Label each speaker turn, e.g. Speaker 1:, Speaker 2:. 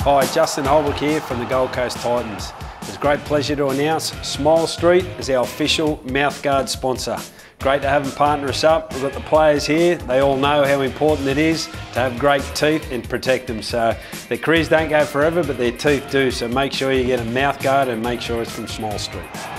Speaker 1: Hi, Justin Holbrook here from the Gold Coast Titans. It's a great pleasure to announce Smile Street is our official mouthguard sponsor. Great to have them partner us up. We've got the players here. They all know how important it is to have great teeth and protect them. So their careers don't go forever, but their teeth do. So make sure you get a mouthguard and make sure it's from Smile Street.